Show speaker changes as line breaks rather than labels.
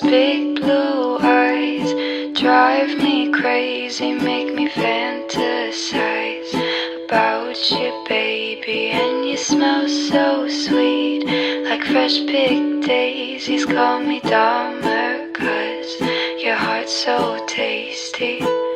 Big blue eyes drive me crazy, make me fantasize about you, baby. And you smell so sweet, like fresh picked daisies. Call me Dahmer, 'cause your heart's so tasty.